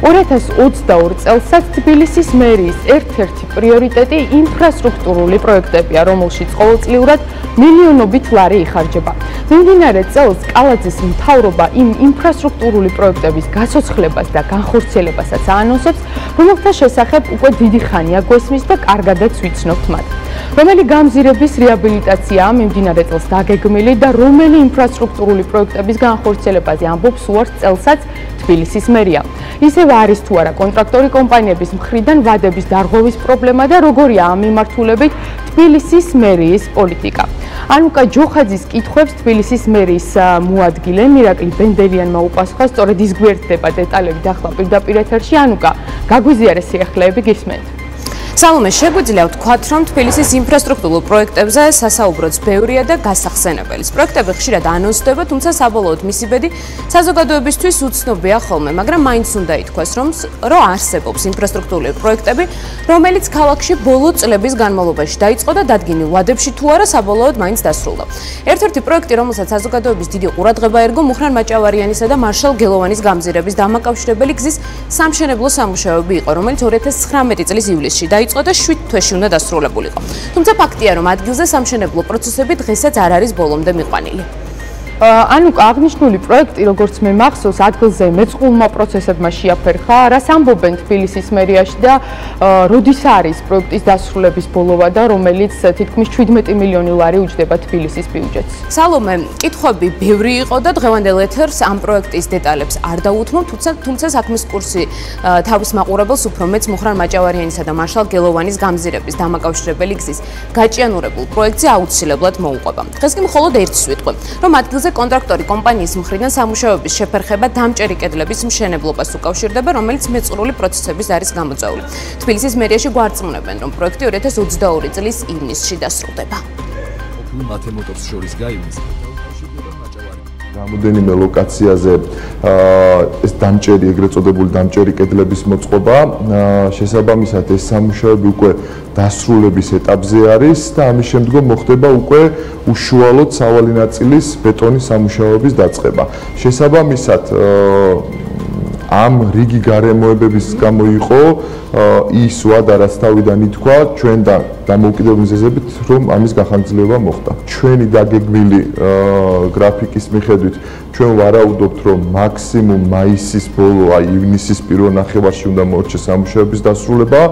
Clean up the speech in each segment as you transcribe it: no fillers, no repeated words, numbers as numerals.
2022 წელსაც თბილისის მერიის ერთ-ერთი პრიორიტეტი ინფრასტრუქტურული პროექტებია, რომელშიც ყოველწლიურად მილიონობით ლარი იხარჯება. მიმდინარე წელს კალაძის მთავრობა იმ ინფრასტრუქტურული პროექტების გაცოცხლებას და განხორციელებასაც აანონსებს, რომელთა შესახებ უკვე დიდი ხანია გვესმის და კარგადაც ვიცნობთ მათ. რომელი გამზირების რეაბილიტაციაა მიმდინარე წელს დაგეგმილი და რომელი ინფრასტრუქტურული პროექტების განხორციელებაზე ამბობს უარს წელსაც თბილისის მერია. ისევ არის თუ არა კონტრაქტორი კომპანიების მხრიდან ვადების დარღვევის პრობლემა და როგორია ამ მიმართულებით თბილისის მერიის პოლიტიკა. ანუკა ჯოხაძის კითხვებს თბილისის მერიის მოადგილე მირაკლი ბენდელიანმა უპასუხა, სწორედ ის გვერდდება დეტალები და ახლა პირდაპირ ეთერში. ანუკა, გაგვიზიარე სიახლეები, გისმენთ. სალომე, შეგვიძლია ვთქვათ, რომ თბილისის ინფრასტრუქტურულ პროექტებზე სასაუბროც ბევრია და გასახსენებელი. პროექტები ხშირად ანონსდება, თუმცა საბოლოოდ მისი ბედი საზოგადოებისთვის უცნობია ხოლმე, მაგრამ მაინც უნდა ითქვას, რომ არსებობს ინფრასტრუქტურული პროექტები, რომელიც ქალაქში ბოლო წლების განმავლობაში დაიწყო და დადგინილ ვადებში თუ არა საბოლოოდ მაინც დასრულდა. ერთ-ერთი პროექტი, რომელსაც საზოგადოების დიდი ყურადღება ერგო, მლნ-იანისა და მარშალ გელოვანის გამზირების დამაკავშირებელი გზის სამშენებლო სამუშაოები იყო, რომელიც 2019 წლის ივლისში დაიწყო და 7 თვეში უნდა დასრულებულიყო. თუმცა ფაქტია, რომ ადგილზე სამშენებლო პროცესები დღესაც არ არის ბოლომდე მიყვანილი. ანუკა, აღნიშნული პროექტი, როგორც მე მახსოვს, ადგილზე მეწყვილმა პროცესებმა შეაფერხა. რას ამბობენ თბილისის მერიაში და როდის არის პროექტის დასრულების ბოლოვა და რომელიც თითქმის 17 მილიონი ლარი უჯდება თბილისის ბიუჯეტს? სალომე, კითხვები ბევრი იყო და დღევანდელ ეთერს ამ პროექტის დეტალებს არ დაუთმობ, თუმცა საქმის კურსი თავის მაყურებელს უფრო მეც მლნ-იანისა და მარშალ გელოვანის გამზირების დამაკავშირებელი გზის გაჭიანურებულ პროექტზე აუცილებლად მოუყვება. დღეს კი მხოლოდ ერთს ვიტყვი, რომ ადგილზე კონტრაქტორი კომპანიის მხრიდან სამუშაოების შეფერხება დამჭერი კედლების მშენებლობას უკავშირდება, რომელიც მეწყრული პროცესების არის გამოწვეული. თბილისის მერიაში გვარწმუნებენ, რომ პროექტი 2022 წლის ივნისში დასრულდება. მათემატიკას შორის გაივლის რამოდენიმე ლოკაციაზე ეს დამჭერი, ეგრეთ წოდებული დამჭერი კედლების მოწყობა, შესაბამისად ეს სამუშაოები უკვე დასრულების ეტაპზე არის და ამის შემდგომ მოხდება უკვე უშუალოდ სავალი ნაწილის ბეტონის სამუშაოების დაწყება. შესაბამისად ამ რიგი გარემოებების გამო იყო ის ვადა, რაც თავიდან ითქვა ჩვენ და დამოუკიდებელ მიზეზებით, რომ ამის გახანგრძლივება მოხდა. ჩვენი დაგეგმილი გრაფიკის მიხედვით ჩვენ ვარაუდობთ, რომ მაქსიმუმ მაისის ბოლო, აი ივნისის პირველ ნახევარში უნდა მოორჩეს სამუშაოების დასრულება.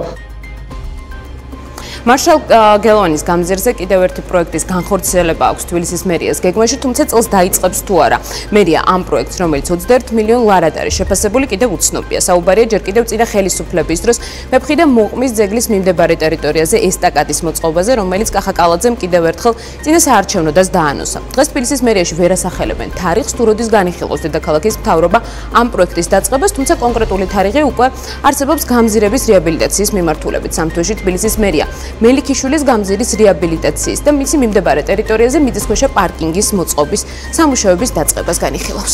მარშალ გელოვანის გამზირზე კიდევ ერთი პროექტის განხორციელება აქვს თბილისის მერიას გეგმაში, თუმცა წელს დაიწყებს თუ არა. მერია ამ პროექტს, რომელიც 21 მილიონ ლარად არის შეფასებული, კიდევ უცნობია. საუბარია ჯერ კიდევ წინა ხელისუფლების დროს მეფხიდან მოყმის ძეგლის მიმდებარე ტერიტორიაზე ესტაკადის მოწყობაზე, რომელიც კალაძემ კიდევ ერთხელ წინა საარჩევნოდაც დაანონსა. დღეს თბილისის მერიაში ვერ ასახელებენ თარიღს, თუ როდის განიხილავს დედაქალაქის მთავრობა ამ პროექტის დაწყებას, თუმცა კონკრეტული თარიღი უკვე არსებობს გამზირების რეაბილიტაციის მიმართულებით. სამთვეში თბილისის მერია მელიქიშვილის გამზირის რეაბილიტაციის და მისი მიმდებარე ტერიტორიაზე მიწისქვეშა პარკინგის მოწყობის სამუშაოების დაწყებას განიხილავს.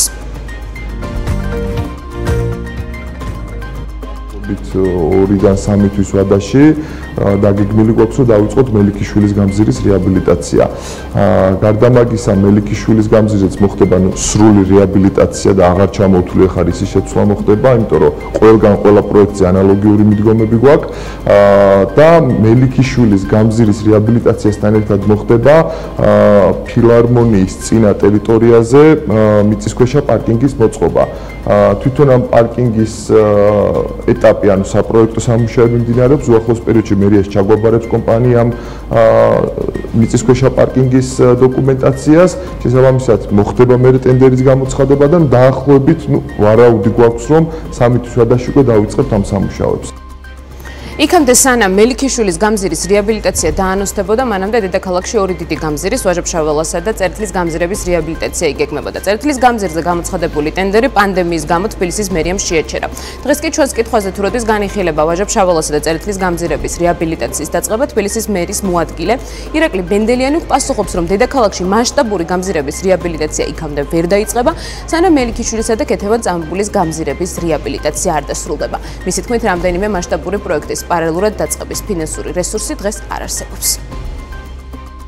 ორიდან 3 თვის ვადაში დაგეგმილი გვაქვს, რომ დავიწყოთ მელიქიშვილის გამზირის რეაბილიტაცია. გარდა მაგისა, მელიქიშვილის გამზირიც მოხდება სრული რეაბილიტაცია და აღარ ჩამოვთვლი ახლა ისი შეცვლა მოხდება, იმიტომ რომ ყველა პროექტზე ანალოგიური მიდგომები გვაქვს და მელიქიშვილის გამზირის რეაბილიტაციასთან ერთად მოხდება ფილარმონიის წინა ტერიტორიაზე მიწისქვეშა პარკინგის მოწყობა. თვითონ ამ პარკინგის ეტაპი, ანუ საპროექტო სამუშაოები მიმდინარეობს, უახლოს პერიოდში მერიას ჩაგვაბარებს კომპანიამ მიწისქვეშა პარკინგის დოკუმენტაციას, შესაბამისად მოხდება მერე ტენდერის გამოცხადება და დაახლოებით ვარაუდი გვაქვს, რომ 3 თვის ვადაში უკვე დავიწყებთ ამ სამუშაოებს. იქამდე სანამ მელიქიშვილის გამზირის რეაბილიტაცია დაანონსდებოდა, მანამდე დედაქალაქში ორი დიდი გამზირის, ვაჟა-ფშაველასა და წერტილის გამზირების რეაბილიტაცია იგეგმებოდა. წერტილის გამზირზე გამოცხადებული ტენდერი პანდემიის გამო თბილისის მერიამ შეაჩერა. დღეს კი ჩვენს კითხვაზე თუ როდის განიხილება ვაჟა-ფშაველასა და წერტილის გამზირების რეაბილიტაციის დაწყება, თბილისის მერის მოადგილე მირაკლი ბენდელიანი პასუხობს, რომ დედაქალაქში მასშტაბური გამზირების რეაბილიტაცია იქამდე ვერ დაიწყება, სანამ მელიქიშვილისა და ქეთევან წამებულის გამზირების რეაბილიტაცია არ დასრულდება. მისი თქმით, რამდენიმე მასშტაბური პროექტის პარალელურად დაწყების ფინანსური რესურსი დღეს არ არსებობს.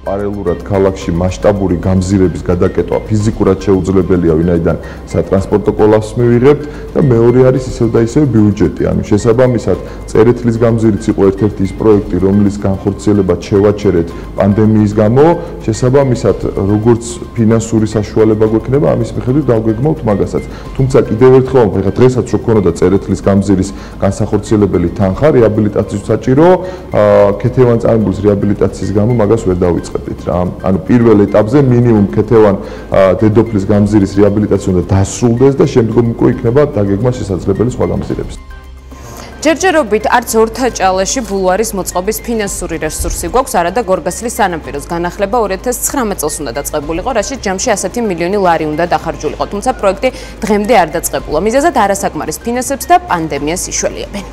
პარალელურად ქალაქში მასშტაბური გამზირების გადაკეტვა ფიზიკურად შეუძლებელია, ვინაიდან სატრანსპორტო კოლაფს მივიღებთ და მეორე არის ისევ და ისევ ბიუჯეტი. ანუ შესაბამისად, წერეთლის გამზირიც იყო ერთ-ერთი ის პროექტი, რომლის განხორციელებაც შევაჩერეთ პანდემიის გამო, შესაბამისად, როგორც ფინანსური საშუალება გვექნება, ამის მიხედვით დავგეგმავთ მაგასაც. თუმცა კიდევ ერთხელ, ეხლა დღესაც რო ქონოდა წერეთლის გამზირის განსახორციელებელი თანხა, რეაბილიტაციის საჭირო, ქეთევან წარმოებულის რეაბილიტაციის გამო მაგას ვერ დავიწყებდით რა. ანუ პირველ ეტაპზე მინიმუმ ქეთევან დედოფლის გამზირის რეაბილიტაცია უნდა დასრულდეს და შემდგომ უკვე იქნება დაგეგმა შესაძლებელი სხვა გამზირების. ჯერჯერობით არც ორთაჭალაში ბულვარის მოწყობის ფინანსური რესურსი გვაქვს, არადა გორგასლის სანაპიროს განახლება 2019 წელს უნდა დაწყებულიყო, რაშიც ჯამში 100 მილიონი ლარი უნდა დახარჯულიყო, თუმცა პროექტი დღემდე არ დაწყებულა. მიზეზად არასაკმარის ფინანსებს და პანდემიას იშველიებენ.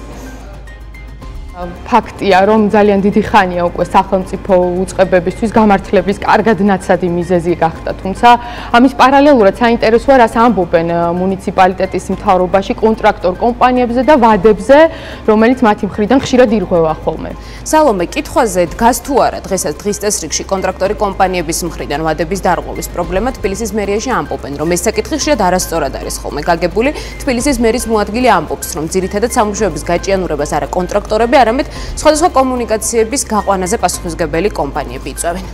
ფაქტია, რომ ძალიან დიდი ხანია უკვე სახელმწიფო უწყებებისთვის გამართლების კარგად ნაცადი მიზეზი გახდა, თუმცა ამის პარალელურად საინტერესოა, რას ამბობენ მუნიციპალიტეტის მთავრობაში კონტრაქტორ კომპანიებზე და ვადებზე, რომელიც მათი მხრიდან ხშირად ირღვევა ხოლმე. სალომე, კითხვაზე დგას თუ არა დღესაც დღის წესრიგში კონტრაქტორი კომპანიების მხრიდან ვადების დარღვევის პრობლემა თბილისის მერიაში ამბობენ, რომ ეს საკითხი ხშირად არასწორად არის ხოლმე გაგებული. თბილისის მერის მოადგილე ამბობს, რომ ძირითადად სამუშაოების გაჭიანურებას არა კონტრაქტორები, არამედ სხვადასხვა კომუნიკაციების გაყვანაზე პასუხისმგებელი კომპანიები იწვევენ.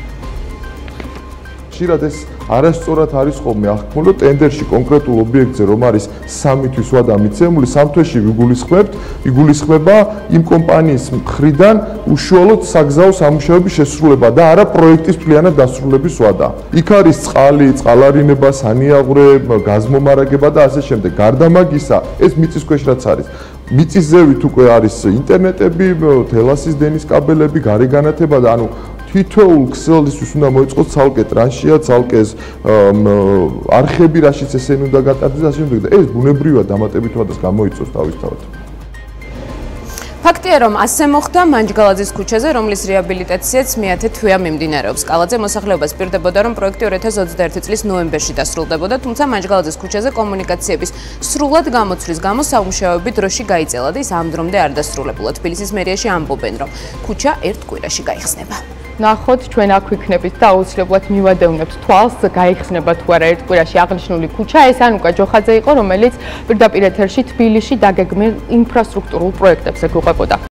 ხშირად ეს არასწორად არის ხოლმე აღქმულო ტენდერში კონკრეტულ ობიექტზე, რომ არის 3 თვის ვადა მიცემული, 3 თვეში იგულისხმება იმ კომპანიის მხრიდან უშუალოდ საგზაო სამუშაოების შესრულება და არა პროექტის მთლიანად დასრულების ვადა. იქ არის წყალი, წყალარინება, სანიაღვრე, გაზმომარაგება და ასე შემდეგ. გარდა მაგისა, ეს მიწის ქვეშ რაც არის. მიწის ზევით უკვე არის ინტერნეტები, თელასის დენის კაბელები, გარე განათება და ანუ თითოეულ ქსელისთვის უნდა მოიწყოს ცალკე ტრანშია, ცალკე არხები, რაშიც ესენი უნდა გატარდეს, ასე შემდეგ და ეს ბუნებრივად დამატებით ვადას გამოიწვევს თავისთავად. ფაქტია, რომ ასე მოხდა კალაძის ქუჩაზე, რომლის რეაბილიტაციაც მე-10 თვეა მიმდინარეობს. კალაძე მოსახლეობას პირდებოდა, რომ პროექტი 2021 წლის ნოემბერში დასრულდებოდა, თუმცა კალაძის ქუჩაზე კომუნიკაციების სრულად გამოცვლის გამო სამუშაოები დროში გაიწელა და ის ამ დრომდე არ დასრულებულა. თბილისის მერიაში ამბობენ, რომ ქუჩა ერთ კვირაში გაიხსნება. ნახოთ, ჩვენ აქ ვიქნებით და აუცილებლად მივადევნებთ თვალს, გაიხსნება თუ არა ერთ კვირაში აღნიშნული ქუჩა. ეს ანუკა ჯოხაძე იყო, რომელიც პირდაპირ ეთერში თბილისში დაგეგმილ ინფრასტრუქტურულ პროექტებზე გვიყვებოდა.